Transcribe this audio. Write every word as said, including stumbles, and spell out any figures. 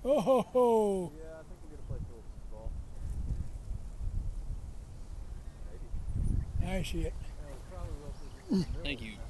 Oh ho ho! Yeah, I think we're gonna play Phillips ball. Maybe. I see it. Yeah, we probably will. Thank you.